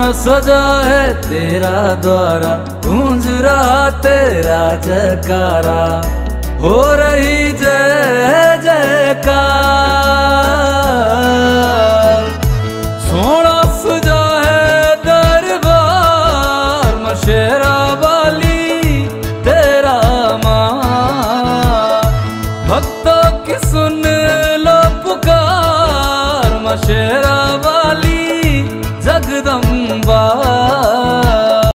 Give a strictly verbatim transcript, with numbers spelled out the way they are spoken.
सजा है तेरा द्वारा, गूंज रहा तेरा जयकारा, हो रही जय जयकार। सोना सजा है दरबार, मशेरा वाली तेरा मां, भक्तों की सुन लो पुकार, मशेरा